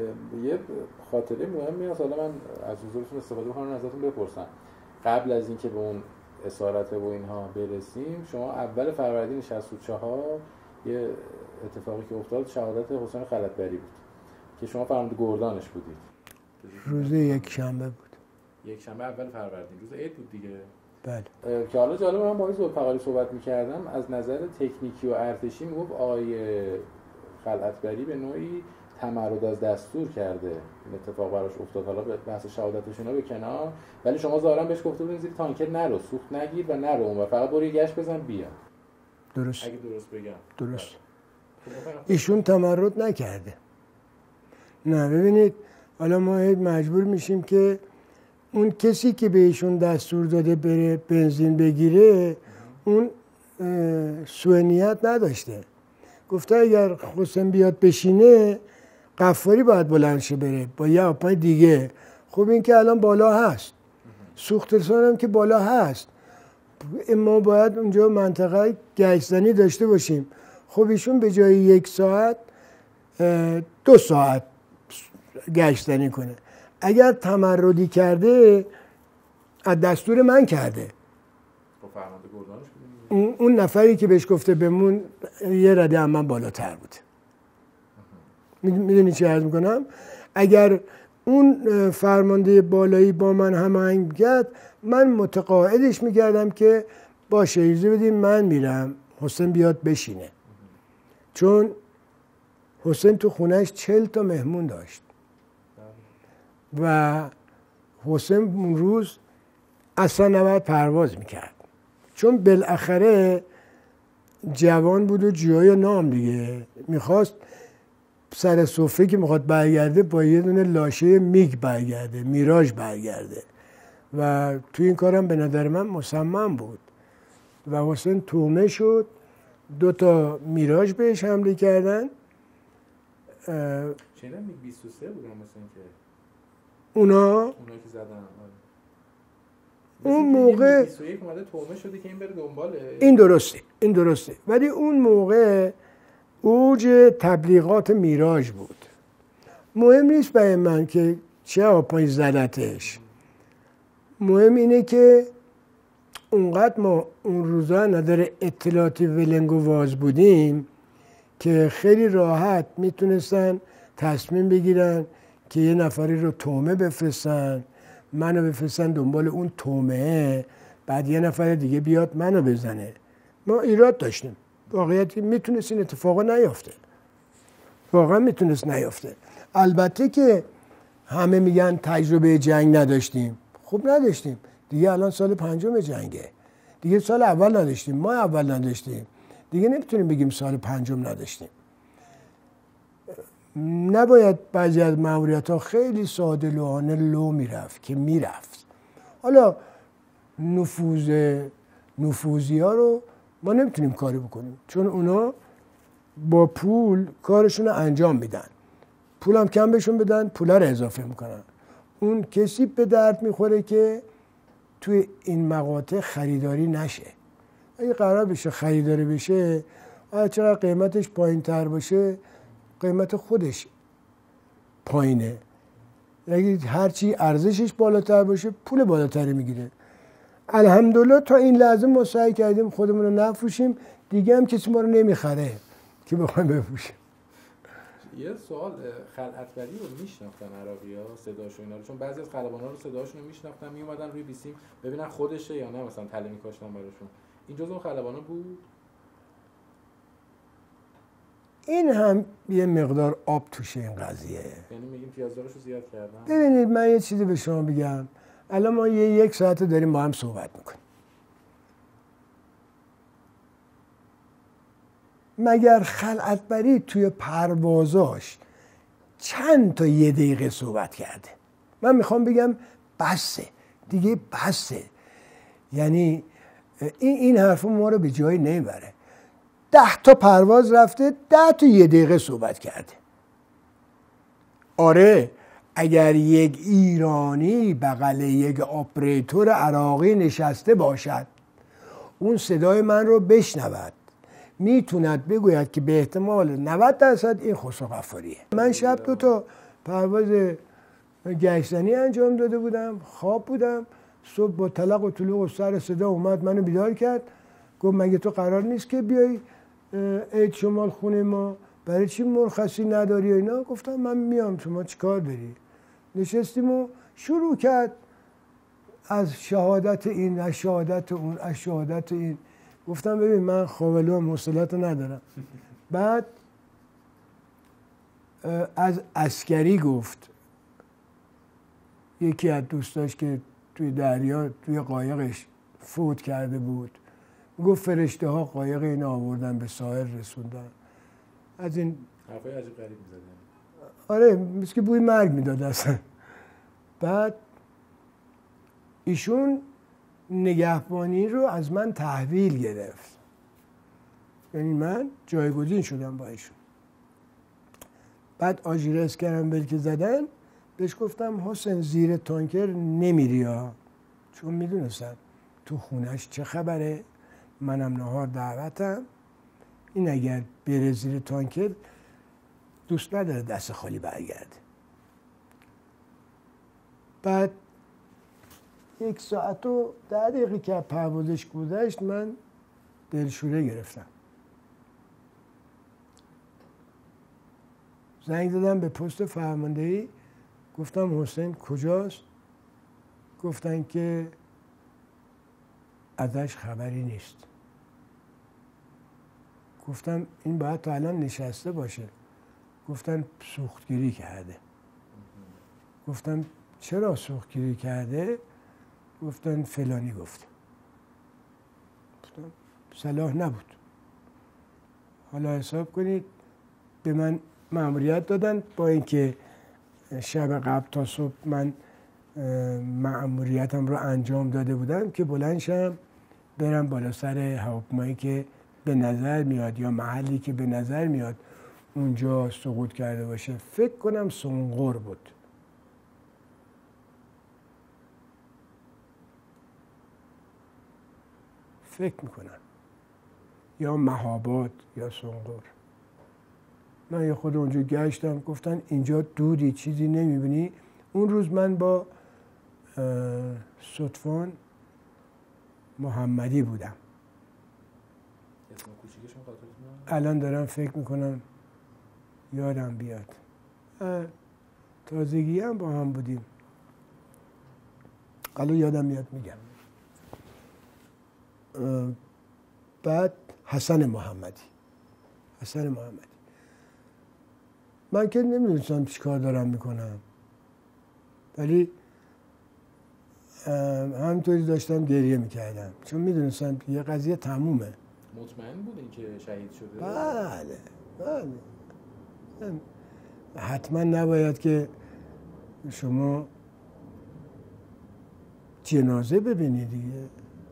یه خاطره مهمی هست، حالا من از حضورتون استفاده می‌کنم ازتون بپرسم. قبل از اینکه به اون اسارت و اینها برسیم، شما اول فروردین 64 یه اتفاقی که افتاد شهادت حسین خلعتبری بود که شما فرمانده گردانش بودید. روز یک شنبه بود. یک شنبه اول فروردین، روز عید بود دیگه. بله. که حالا جالب، من با آقای ذوالفقاری صحبت می‌کردم، از نظر تکنیکی و ارتشی میگفت آقای خلعتبری به نوعی تمرد از دستور کرده، این اتفاق براش افتاد. حالا بحث شهادتش اینا به کنار، ولی شما ظاهرا بهش گفته بودین زیر تانکر نرو، سوخت نگیر و نرو اون و فقط برو یه گشت بزن بیا. درست. اگه درست بگم. درست. ایشون تمرد نکرده. نه ببینید، حالا ما مجبور میشیم که اون کسی که بهشون دستور داده بره بنزین بگیره اون سوء نیت نداشته. گفته اگر حسین بیاد بشینه قفاری باید بلند شه بره با یه آپای دیگه. خب این که الان بالا هست، سوخترسان هم که بالا هست، ما باید اونجا منطقه گشتزنی داشته باشیم. خب ایشون به جای 1 ساعت 2 ساعت گشتزنی کنه. اگر تمردی کرده از دستور من کرده. اون نفری که بهش گفته بمون یه رده هم من بالاتر بود. میدونی چی عرض میکنم؟ اگر اون فرمانده بالایی با من هماهنگ کرد، من متقاعدش میکردم که باشه اجازه بدیم من میرم، حسین بیاد بشینه. چون حسین تو خونهش 40 تا مهمون داشت و حسین اون روز اصلا نباید پرواز میکرد، چون بالاخره جوان بود و جای نام دیگه. میخواست سر سفره که میخواد برگرده با یه دونه لاشه میگ برگرده، میراژ برگرده و توی این کارم به نظر من مصمم بود و حسین تومه شد. 2 تا میراژ بهش حمله کردن. چینا میگ 23 بودن مثلا که اونا که زدن. اون موقع 21 اومده تومه شده که این بره دنباله. این درسته ولی اون موقع اوج تبلیغات میراژ بود. مهم نیست برای من که چه آپای زدتش، مهم اینه که اونقدر ما اون روزا نداره اطلاعاتی ولنگ و واز بودیم که خیلی راحت میتونستن تصمیم بگیرن که یه نفری رو تومه بفرستن، منو بفرستن دنبال اون تومه، بعد یه نفر دیگه بیاد منو بزنه. ما ایراد داشتیم. واقعیت میتونست این اتفاقا نیافته. واقعا میتونست نیافته. البته که همه میگن تجربه جنگ نداشتیم. خب نداشتیم. دیگه الان سال 5 جنگه. دیگه سال اول نداشتیم. ما اول نداشتیم. دیگه نمیتونیم بگیم سال 5 نداشتیم. نباید بعضی از ماموریت‌ها خیلی ساده لوحانه لو میرفت که میرفت. حالا نفوذی‌ها رو ما نمیتونیم کاری بکنیم، چون اونا با پول کارشون رو انجام میدن. پول هم کم بهشون بدن، پولا رو اضافه میکنن. اون کسی به درد میخوره که توی این مقاطع خریداری نشه. اگه قرار بشه خریداری بشه، چرا قیمتش پایین تر باشه، قیمت خودش پایینه. اگه هرچی ارزشش بالاتر باشه، پول بالاتری میگیره. الحمدلله تا این لحظه ما سعی کردیم خودمون رو نفروشیم، دیگه هم کسی ما رو نمیخره که بخوایم بفروشیم. یه سوال، خلعتبری رو میشناختن عراقی‌ها صداش و اینا رو؟ چون بعضی از خلبانا رو صداشون رو میشناختن، میومدن روی بیسیم ببینن خودشه یا نه، مثلا تله میکاشتن براشون. این جزء اون خلبانا بود؟ این هم یه مقدار آب توشه این قضیه. یعنی میگیم پیازدارشو زیاد کردن. ببینید من یه چیزی به شما بگم. الان ما 1 ساعت داریم با هم صحبت میکنیم. مگر خلعتبری توی پروازاش چند تا 1 دقیقه صحبت کرده؟ من میخوام بگم بسه دیگه، بسه. یعنی این حرف ما رو به جایی نمیبره. 10 تا پرواز رفته، 10 تا 1 دقیقه صحبت کرده. آره اگر یک ایرانی بغل یک آپریتور عراقی نشسته باشد، اون صدای من رو بشنود، میتوند بگوید که به احتمال 90% این خسرو غفاریه. من شب 2 تا پرواز گشتنی انجام داده بودم، خواب بودم. صبح با طلق و طلوع و سر صدا اومد منو بیدار کرد، گفت مگه تو قرار نیست که بیای عید شمال خونه ما؟ برای چی مرخصی نداری و اینا؟ گفتم من میام، شما چیکار داری؟ نشستیم و شروع کرد از شهادت این، از شهادت اون، از شهادت این. گفتم ببین من خوابلو موصلات ندارم. بعد از عسکری گفت، یکی از دوستاش که توی دریا توی قایقش فوت کرده بود، گفت فرشته ها قایق اینو آوردن به ساحل رسوندن. از این حرفای عجیب غریب می‌زدن. آره مثل که بوی مرگ میداد اصلا. بعد ایشون نگهبانی رو از من تحویل گرفت، یعنی من جایگزین شدم با ایشون. بعد آژیرس کردم که زدن، بهش گفتم حسین زیر تانکر نمیری ها، چون میدونستم تو خونش چه خبره، منم نهار دعوتم، این اگر بره زیر تانکر دوست نداره دست خالی برگرده. بعد 1 ساعت و 10 دقیقه که پروازش گذشت من دلشوره گرفتم. زنگ زدم به پست فرماندهی، گفتم حسین کجاست؟ گفتن که ازش خبری نیست. گفتم این باید تا الان نشسته باشه. گفتن سوختگیری کرده. گفتم چرا سوختگیری کرده؟ گفتن فلانی گفت. گفتم صلاح نبود. حالا حساب کنید به من مأموریت دادن، با اینکه شب قبل تا صبح من مأموریتم رو انجام داده بودم که بلند شم برم بالا سر هواپیمایی که به نظر میاد یا محلی که به نظر میاد اونجا سقوط کرده باشه. فکر کنم سنقر بود. فکر میکنم یا مهاباد یا سنقر. من یه خود اونجا گشتم، گفتن اینجا دودی چیزی نمیبینی. اون روز من با صدفان محمدی بودم. الان دارم فکر میکنم یادم بیاد. تازگی هم با هم بودیم. الان یادم میاد میگم. بعد حسن محمدی. من که نمیدونستم چی کار دارم میکنم، ولی همینطوری داشتم گریه میکردم چون میدونستم یه قضیه تمومه. مطمئن بودین که شهید شده؟ بله. حتما نباید که شما جنازه ببینید دیگه.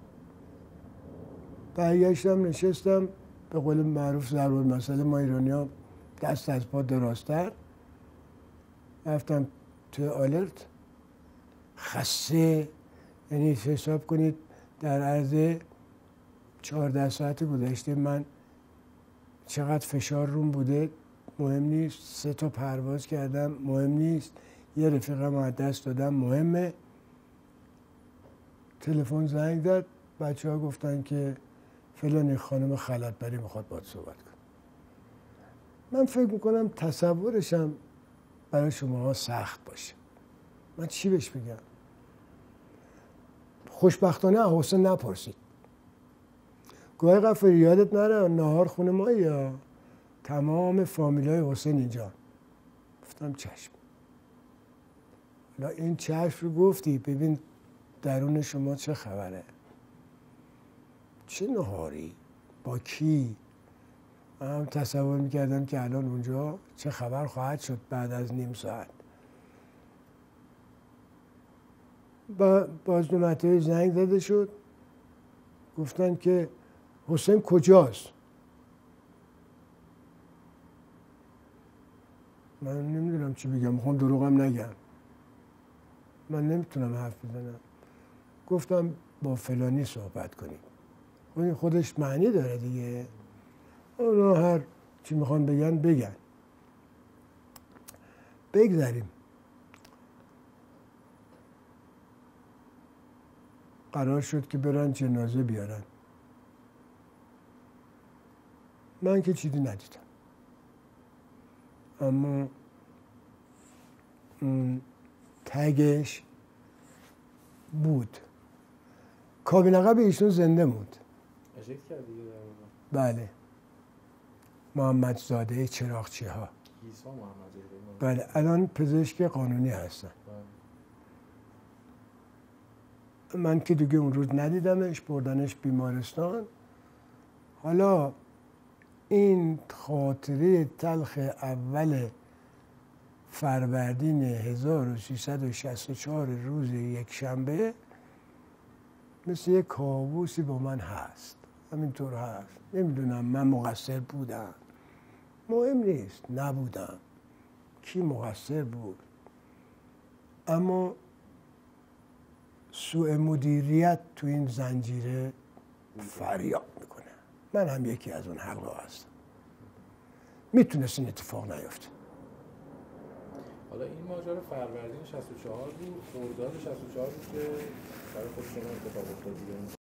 برگشتم نشستم، به قول معروف ضرب المثل ما ایرانی‌ها دست از پا درازتر، رفتم توی آلرت. خسته، یعنی حساب کنید در عرض 14 ساعت گذشته من چقدر فشار روم بوده مهم نیست، 3 تا پرواز کردم مهم نیست، یه رفیقم از دست دادم مهمه. تلفن زنگ زد، بچه‌ها گفتن که فلانی خانم خلعتبری میخواد باهات صحبت کنه. من فکر میکنم تصورشم برای شماها سخت باشه. من چی بهش بگم؟ خوشبختانه حسین نپرسید. گاهی غفاری یادت نره نهار خونه ما یا تمام فامیلای حسین اینجا. گفتم چشم. حالا این چشم رو گفتی، ببین درون شما چه خبره؟ چه نهاری؟ با کی؟ من هم تصور میکردم که الان اونجا چه خبر خواهد شد بعد از نیم ساعت. باز نومتهای زنگ زده شد، گفتن که حسین کجاست؟ من نمیدونم چی بگم، میخوام دروغم نگم. من نمیتونم حرف بزنم. گفتم با فلانی صحبت کنیم. اون خودش معنی داره دیگه. اونا هر چی میخوان بگن. بگذاریم. قرار شد که برن جنازه بیارن. من که چیزی ندیدم، اما تگش بود. کابین عقب ایشون زنده بود. اجکت کرد دیگه در واقع. بله، محمدزاده چراغچی‌ها. عیسی محمدزاده. بله، الان پزشک قانونی هستن. من که دیگه اون روز ندیدمش، بردنش بیمارستان. حالا این خاطره تلخ اول فروردین 1364 روز یک شنبه مثل یک کابوسی با من هست. همینطور هست. نمیدونم من مقصر بودم، مهم نیست، نبودم، کی مقصر بود، اما سوء مدیریت تو این زنجیره فریاد میکنه. من هم یکی از اون حلقه هستم. میتونست این اتفاق نیفته. حالا این ماجرا فروردین 64 بود، خرداد 64 بود که برای خود شما اتفاق افتاد دیگه.